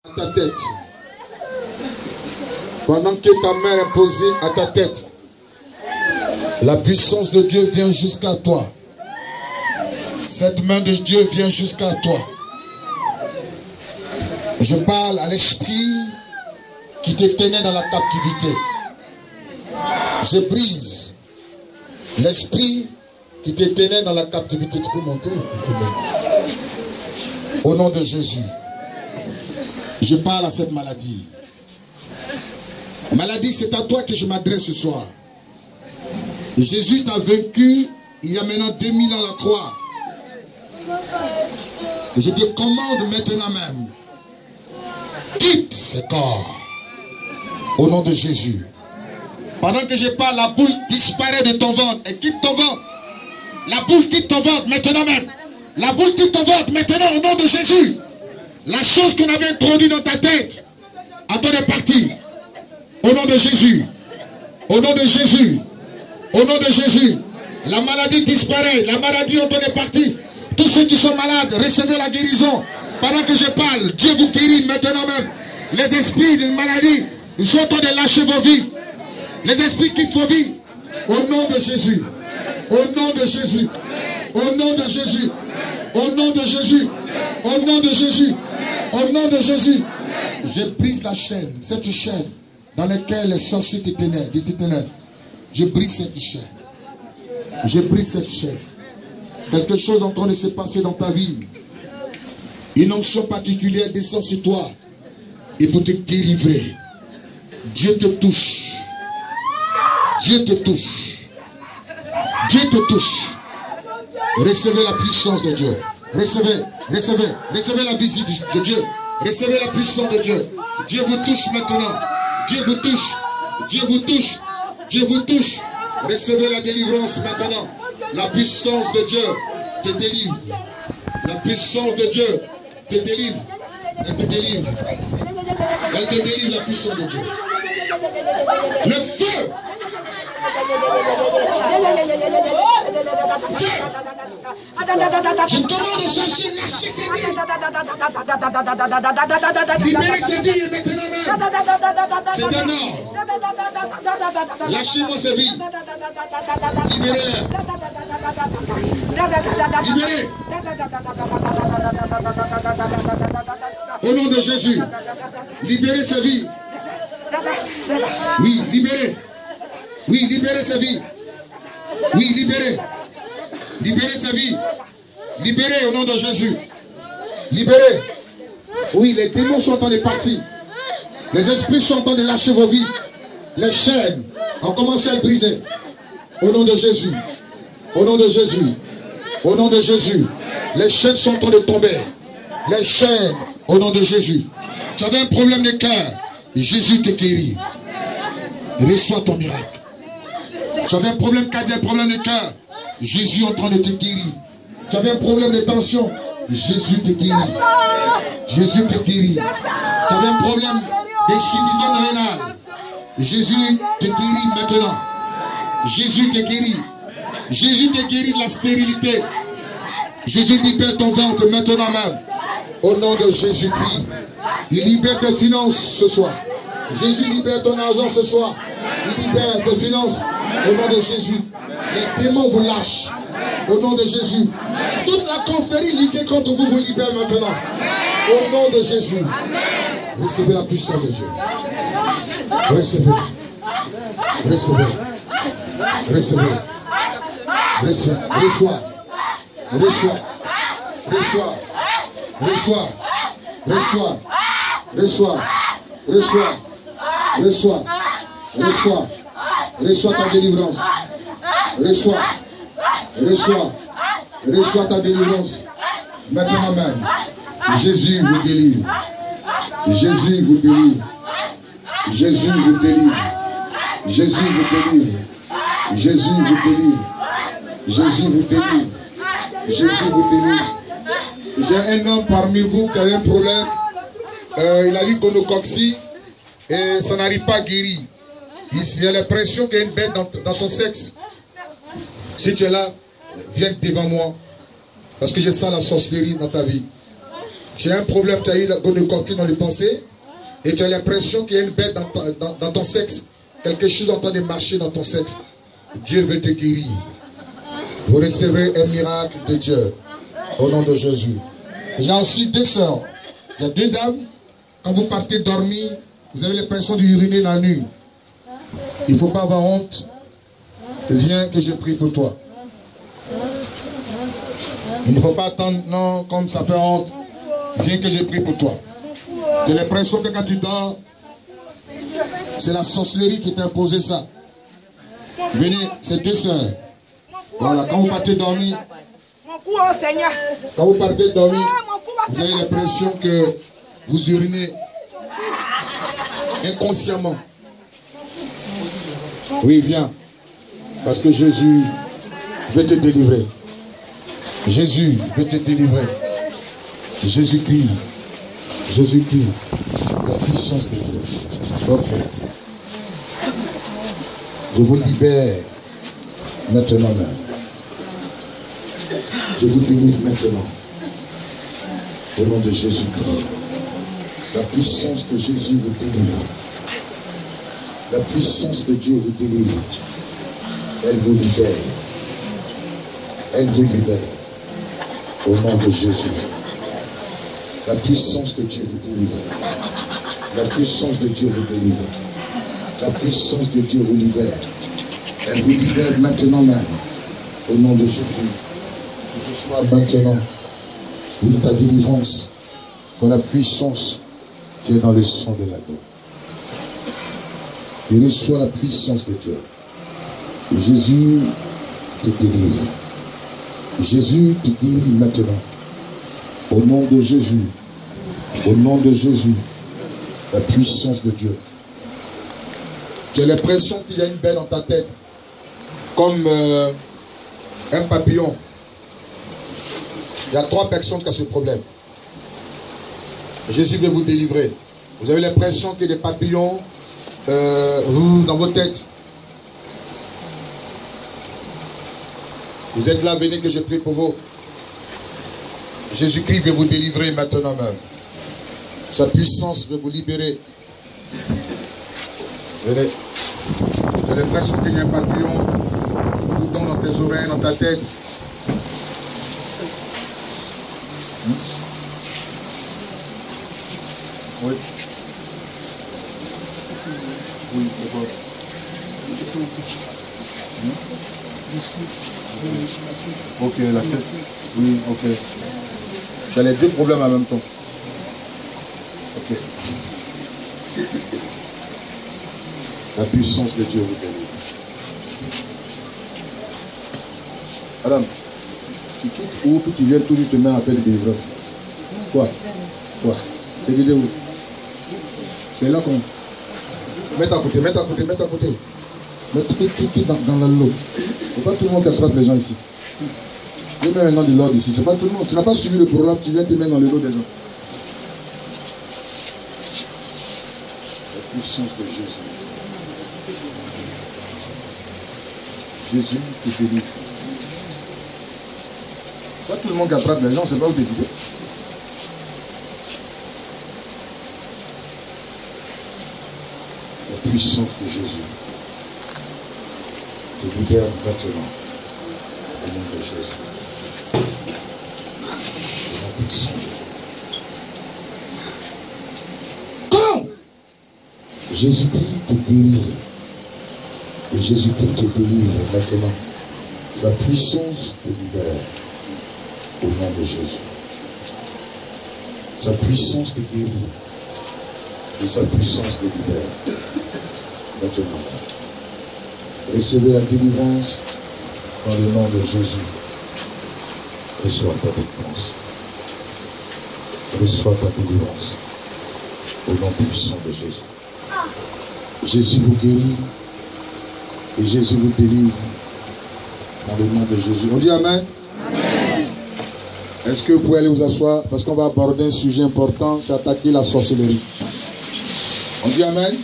à ta tête. Pendant que ta main est posée à ta tête, la puissance de Dieu vient jusqu'à toi. Cette main de Dieu vient jusqu'à toi. Je parle à l'esprit qui te tenait dans la captivité. Je brise l'esprit qui te tenait dans la captivité. Tu peux monter? Au nom de Jésus. Je parle à cette maladie. Maladie, c'est à toi que je m'adresse ce soir. Jésus t'a vaincu il y a maintenant 2000 ans à la croix. Et je te commande maintenant même. Quitte ce corps. Au nom de Jésus. Pendant que je parle, la boule disparaît de ton ventre. Et quitte ton ventre. La boule quitte ton ventre maintenant même. La boule quitte ton ventre maintenant au nom de Jésus. La chose qu'on avait introduite dans ta tête. Attends de partir. Au nom de Jésus. Au nom de Jésus. Au nom de Jésus. La maladie disparaît. La maladie entend de partir. Tous ceux qui sont malades, recevez la guérison. Pendant que je parle, Dieu vous guérit maintenant même. Les esprits de maladie, ils sont en train de lâcher vos vies. Les esprits quittent vos vies. Au nom de Jésus. Au nom de Jésus. Au nom de Jésus. Au nom de Jésus. Au nom de Jésus. Au nom de Jésus. Je brise la chaîne, cette chaîne dans laquelle les sorciers te tenaient, Je brise cette chaîne. Je brise cette chaîne. Quelque chose est en train de se passer dans ta vie. Une onction particulière descend sur toi. Et pour te délivrer. Dieu te touche. Dieu te touche. Dieu te touche. Recevez la puissance de Dieu. Recevez, recevez, recevez la visite de Dieu. Recevez la puissance de Dieu. Dieu vous touche maintenant. Dieu vous touche. Dieu vous touche. Dieu vous touche. Recevez la délivrance maintenant. La puissance de Dieu te délivre. La puissance de Dieu te délivre. Elle te délivre. Elle te délivre, la puissance de Dieu. Le feu. Je commande ce chien, lâchez ses vies. Libérez ses vies maintenant même. C'est un ordre. Lâchez-moi ses vies. Libérez-les. Libérez. Au nom de Jésus. Libérez ses vies. Oui, libérez. Oui, libérez sa vie. Oui, libérez. Libérez sa vie. Libérez au nom de Jésus. Libérez. Oui, les démons sont en train de partir. Les esprits sont en train de lâcher vos vies. Les chaînes ont commencé à briser. Au nom de Jésus. Au nom de Jésus. Au nom de Jésus. Les chaînes sont en train de tomber. Les chaînes au nom de Jésus. Tu avais un problème de cœur. Jésus te guérit. Reçois ton miracle. Tu avais un problème cardiaque, un problème de cœur. Jésus est en train de te guérir. Tu avais un problème de tension. Jésus te guérit. Jésus te guérit. Tu avais un problème d'insuffisance rénale. Jésus te guérit maintenant. Jésus te guérit. Jésus te guérit de la stérilité. Jésus libère ton ventre maintenant même. Au nom de Jésus-Christ. Il libère tes finances ce soir. Jésus libère ton argent ce soir. Il libère tes finances. Au nom de Jésus. Les démons vous lâchent. Au nom de Jésus. Toute la confrérie liguée contre vous vous libère maintenant. Au nom de Jésus. Recevez la puissance de Dieu. Recevez. Recevez. Recevez. Reçois. Reçois. Reçois. Reçois. Reçois. Reçois. Reçois. Reçois. Reçois. Reçois. Reçois ta délivrance. Reçois. Reçois. Reçois ta délivrance. Maintenant même. Jésus vous délivre. Jésus vous délivre. Jésus vous délivre. Jésus vous délivre. Jésus vous délivre. Jésus vous délivre. Jésus vous délivre. J'ai un homme parmi vous qui a un problème. Il a eu gonocoxie et ça n'arrive pas à guérir. Il a l'impression qu'il y a une bête dans son sexe. Si tu es là, viens devant moi. Parce que je sens la sorcellerie dans ta vie. J'ai un problème, tu as eu une coquille dans les pensées et tu as l'impression qu'il y a une bête dans ton sexe. Quelque chose en train de marcher dans ton sexe. Dieu veut te guérir. Vous recevrez un miracle de Dieu au nom de Jésus. Il y a aussi deux sœurs. Il y a deux dames. Quand vous partez dormir, vous avez l'impression d'uriner la nuit. Il ne faut pas avoir honte. Viens que je prie pour toi. Il ne faut pas attendre, non, comme ça fait honte. Viens que je prie pour toi. J'ai l'impression que quand tu dors, c'est la sorcellerie qui t'a imposé ça. Venez, c'est deux sœurs. Voilà, quand vous partez dormir, vous avez l'impression que vous urinez inconsciemment. Oui, viens. Parce que Jésus veut te délivrer. Jésus veut te délivrer. Jésus-Christ. Jésus-Christ. La puissance de Dieu. Ok. Je vous libère maintenant même. Je vous délivre maintenant. Au nom de Jésus-Christ. La puissance de Jésus vous délivre. La puissance de Dieu vous délivre. Elle vous libère. Elle vous libère. Au nom de Jésus. La puissance de Dieu vous délivre. La puissance de Dieu vous délivre. La puissance de Dieu vous libère. Elle vous libère maintenant même. Au nom de Jésus. Que ce soit maintenant. Oui, ta délivrance. Dans la puissance qui est dans le sang de l'agneau. Et reçois la puissance de Dieu. Jésus te délivre. Jésus te guérit maintenant. Au nom de Jésus. Au nom de Jésus. La puissance de Dieu. J'ai l'impression qu'il y a une bête dans ta tête. Comme un papillon. Il y a 3 personnes qui ont ce problème. Jésus veut vous délivrer. Vous avez l'impression que des papillons dans vos têtes. Vous êtes là, venez que je prie pour vous. Jésus-Christ veut vous délivrer maintenant même. Sa puissance veut vous libérer. Venez. J'ai l'impression qu'il y a un papillon tout dans tes oreilles, dans ta tête. Oui. Oui, pourquoi? Ok, la tête. Oui, ok. J'ai les 2 problèmes en même temps. Ok. La puissance de Dieu vous délivre. Madame, tu quittes où, puis tu viens tout juste te mettre à faire de délivrance. Quoi? Quoi? T'es vidéo. C'est là qu'on... Mets à côté, mets à côté, mets à côté. Mets tout dans la lot. C'est pas tout le monde qui attrape les gens ici. Je mets maintenant de l'ordre ici. C'est pas tout le monde. Tu n'as pas suivi le programme, tu viens te mettre dans le lot des gens. La puissance de Jésus. Jésus te délivre. C'est pas tout le monde qui attrape les gens, c'est pas où t'éviter. La puissance de Jésus te libère maintenant. Au nom de Jésus. La puissance de Jésus. Quand Jésus-Christ te guérit et Jésus-Christ te délivre maintenant, sa puissance te libère. Au nom de Jésus. Sa puissance te guérit et sa puissance te libère. Maintenant. Recevez la délivrance dans le nom de Jésus. Reçois ta délivrance. Reçois ta délivrance au nom puissant de Jésus. Jésus vous guérit et Jésus vous délivre dans le nom de Jésus. On dit Amen. Amen. Est-ce que vous pouvez aller vous asseoir parce qu'on va aborder un sujet important, c'est attaquer la sorcellerie. On dit Amen.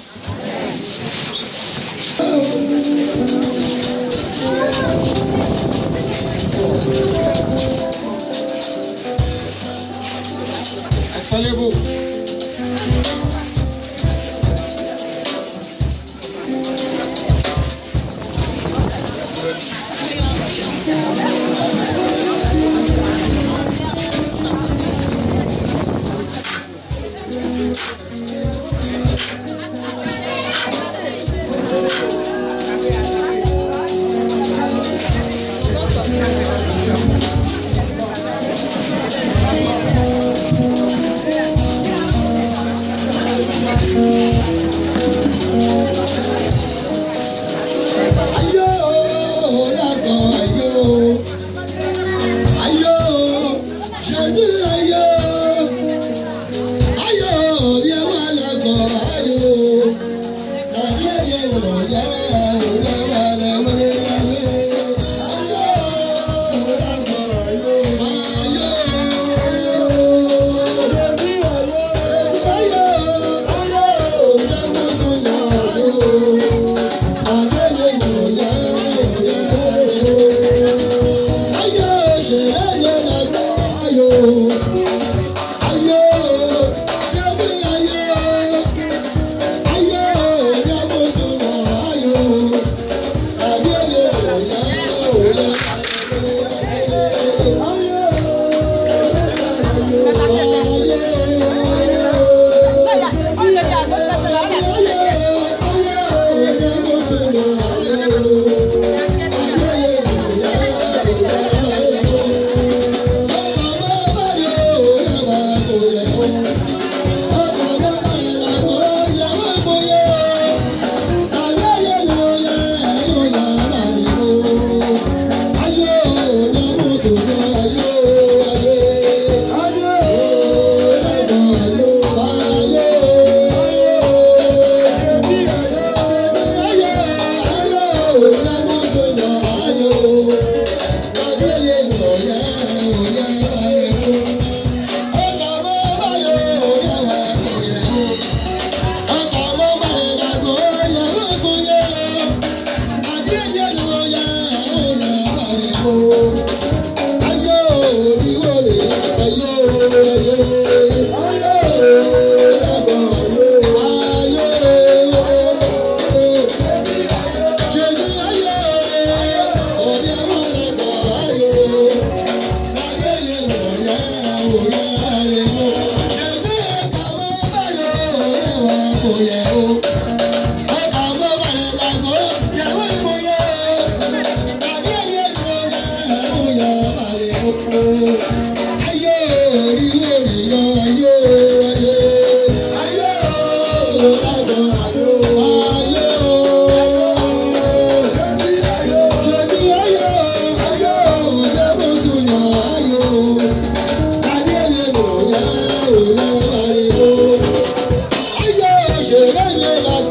Ayo,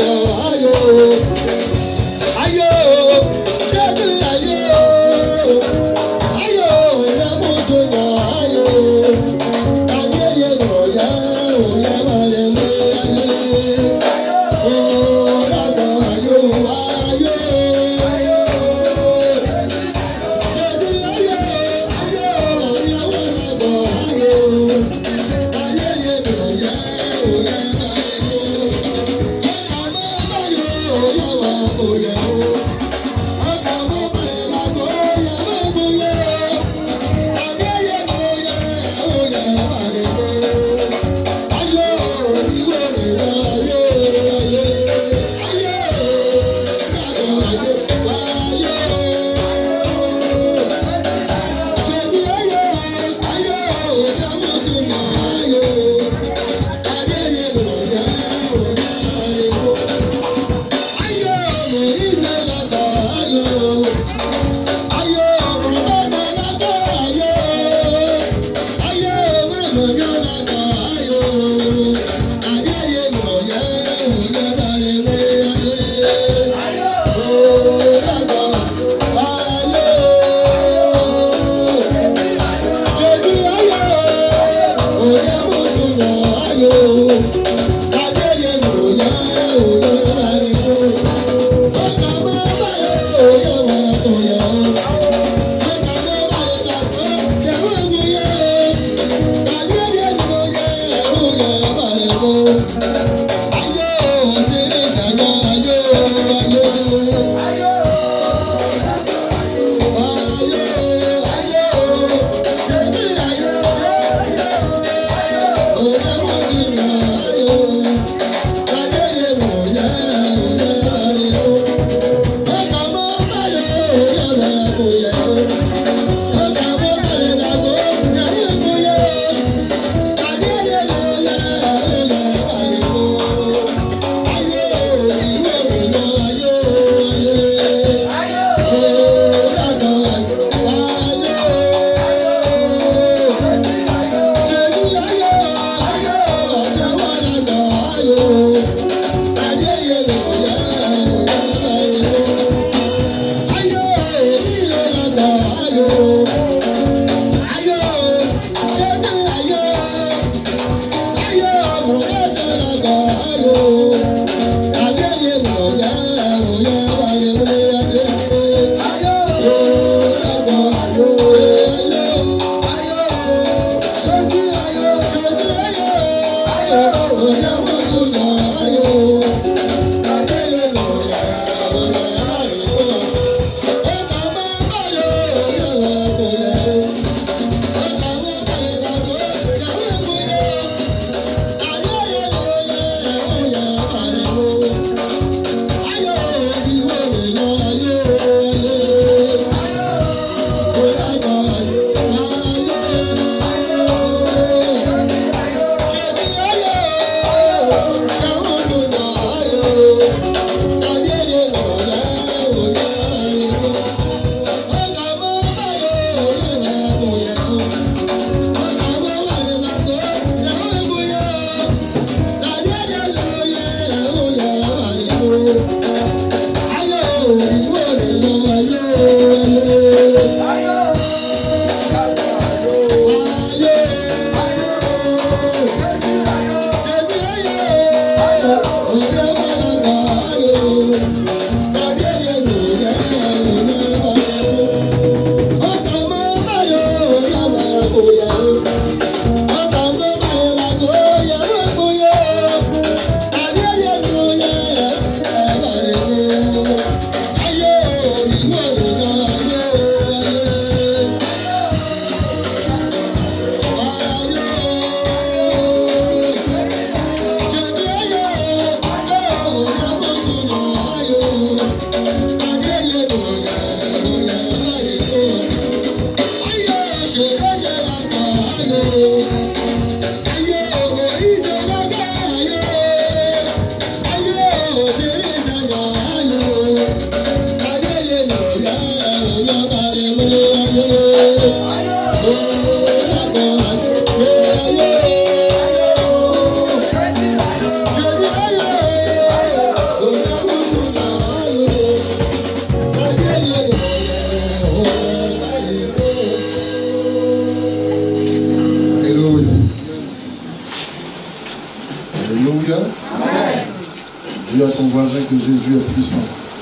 Dis à ton voisin que Jésus est puissant.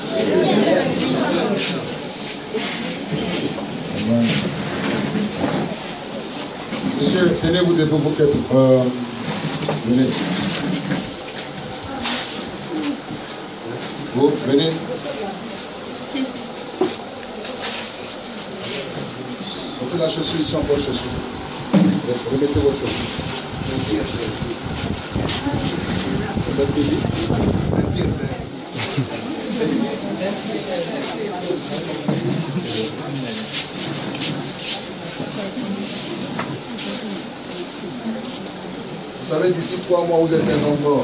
Amen. Monsieur, tenez-vous debout pour que... venez. Vous, venez. On fait la chaussure ici, encore chaussure. Remettez vos chaussures. Qu'est-ce qu'il dit? Vous savez, d'ici 3 mois, vous êtes un homme mort.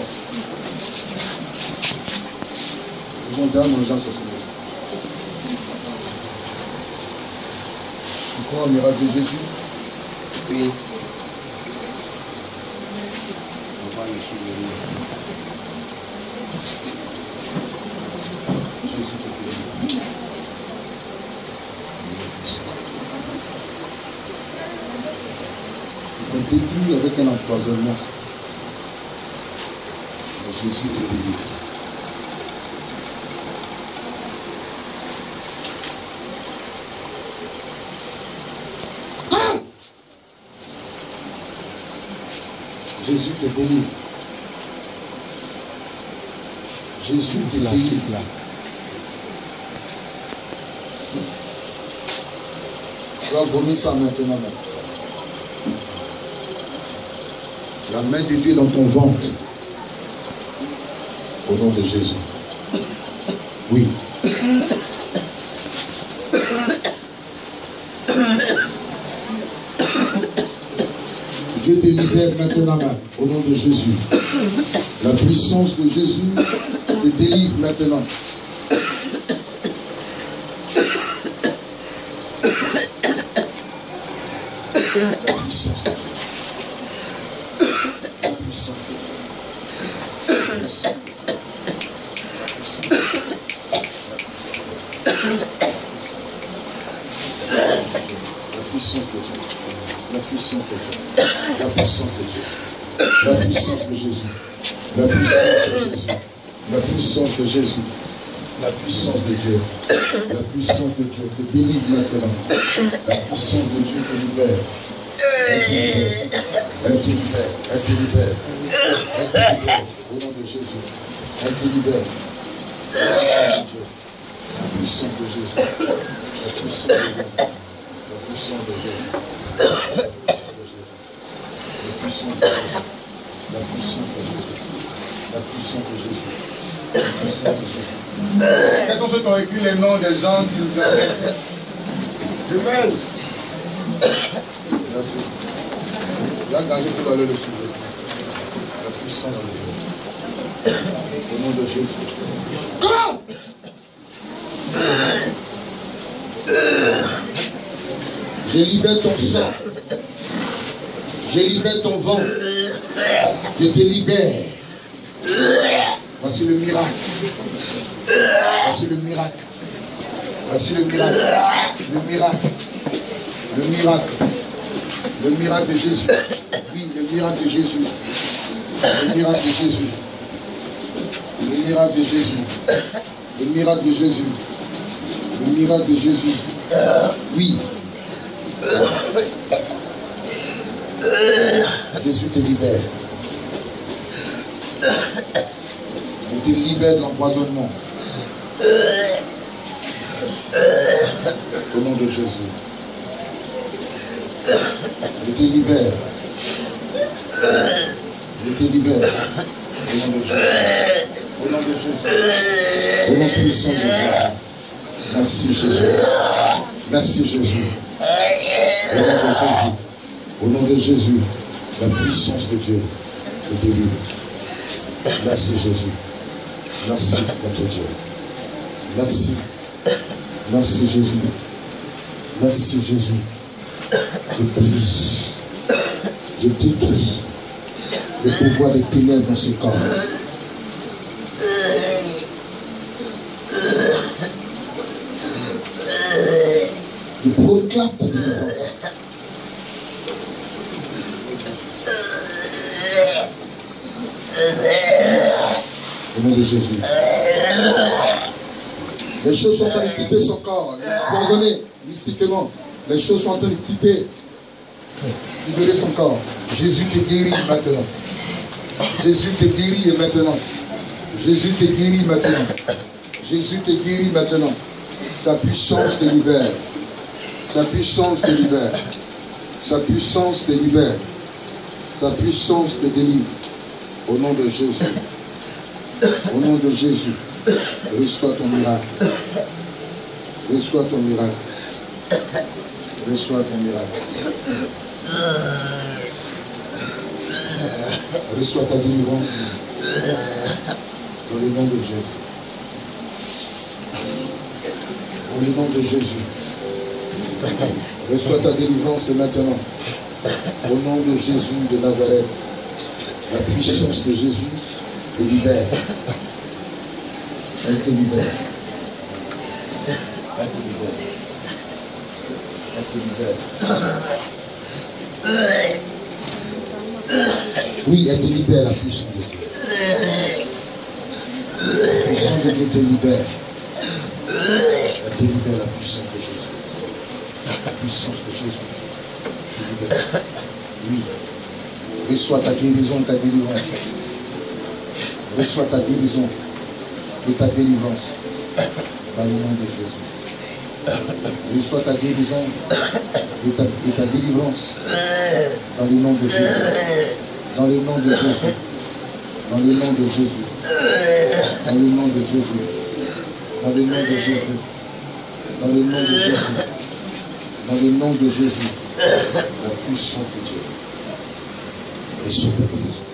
Ils vont déjà manger en ce moment. Tu crois au miracle de Jésus? Oui. Tu début avec un empoisonnement. Mais Jésus te délivre. Ah! Jésus te délivre. Jésus te délivre. Tu vas vomir ça maintenant. La main de Dieu dans ton ventre. Au nom de Jésus. Oui. Dieu te libère maintenant, au nom de Jésus. La puissance de Jésus te délivre maintenant. La puissance de Dieu. La puissance de Dieu. La puissance de Dieu. La puissance de Dieu. La puissance de Dieu. La puissance de Jésus. La puissance de Jésus. La puissance de Jésus. La puissance de Dieu. La puissance de Dieu te délivre maintenant. La puissance de Dieu te libère. Elle te libère. Elle te libère. Elle te libère. Au nom de Jésus. Elle te libère. La puissance de Jésus. La puissance de Jésus. La puissance de Jésus. La puissance de Jésus. La puissance de Jésus. La puissance de Jésus. La puissance de Jésus. Quels sont ceux qui ont écrit les noms des gens qui nous avaient? Amen. Merci. Il a gagné tout à l'heure le sujet. La puissance de Dieu. Au nom de Jésus. Comment? Je libère ton sang. Je libère ton ventre. Je te libère. Voici le miracle. Voici le miracle. Voici le miracle. Le miracle. Le miracle. Le miracle de Jésus. Oui, le miracle de Jésus. Le miracle de Jésus. Le miracle de Jésus. Le miracle de Jésus. Le miracle de Jésus. Oui. Jésus te libère. Il te libère de l'empoisonnement. Au nom de Jésus. Je te libère. Je te libère. Au nom de Jésus. Au nom de Jésus. Au nom puissant de Jésus. Merci Jésus. Merci Jésus. Au nom de Jésus. Au nom de Jésus. La puissance de Dieu te délivre. Merci Jésus. Merci notre Dieu. Merci. Merci Jésus. Merci Jésus. Je brise. Je détruis le pouvoir des ténèbres dans ce corps. Je proclame ta délivrance. Au nom de Jésus. Les choses sont en train de quitter son corps, empoisonné mystiquement. Les choses sont en train de quitter, libérer son corps. Jésus te guérit maintenant. Jésus te guérit maintenant. Jésus te guérit maintenant. Jésus te guérit maintenant. Sa puissance te libère. Sa puissance te libère. Sa puissance te libère. Sa puissance te délivre. Au nom de Jésus. Au nom de Jésus. Reçois ton miracle. Reçois ton miracle. Reçois ton miracle. Reçois ta délivrance. Dans le nom de Jésus. Dans le nom de Jésus. Reçois ta délivrance maintenant. Au nom de Jésus de Nazareth. La puissance de Jésus te libère. Elle te libère. Elle te libère. Elle te libère. Oui, elle te libère, la puissance de Dieu. La puissance de Dieu te libère. Elle te libère, la puissance de Jésus. La puissance de Jésus te libère. Oui. Reçois ta guérison, ta délivrance. Reçois ta guérison. de ta délivrance. Dans le nom de Jésus. Reçois ta guérison et ta délivrance. Dans le nom de Jésus. Dans le nom de Jésus. Dans le nom de Jésus. Dans le nom de Jésus. Dans le nom de Jésus. Dans le nom de Jésus. Dans le nom de Jésus. La puissance de Dieu. Reçois ta guérison.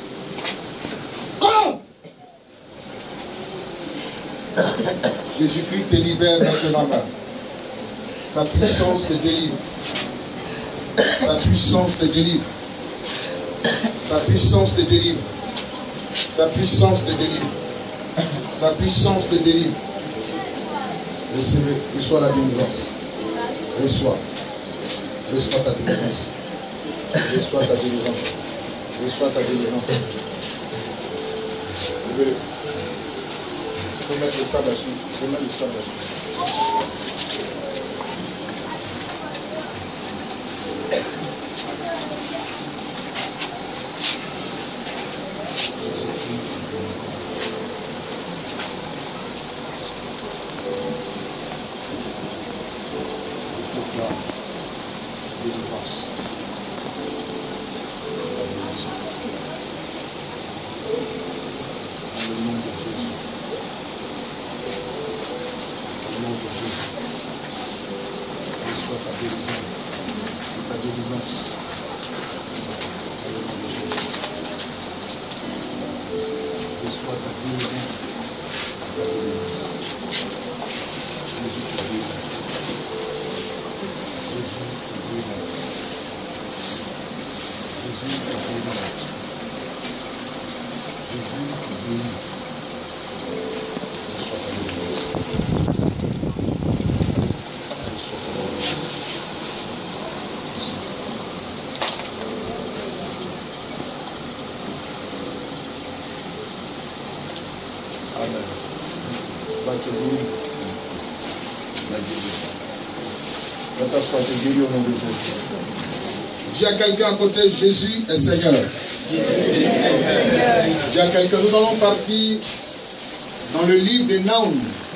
Jésus-Christ te libère maintenant là. Sa puissance te délivre. Sa puissance te délivre. Sa puissance te délivre. Sa puissance te délivre. Sa puissance te délivre. Reçois la délivrance. Reçois. Reçois ta délivrance. Reçois ta délivrance. Reçois ta délivrance. Il faut mettre le sable dessus. Il faut mettre le sable dessus. Dis à quelqu'un à côté, Jésus est Seigneur. Dis à quelqu'un, nous allons partir dans le livre de Naoum.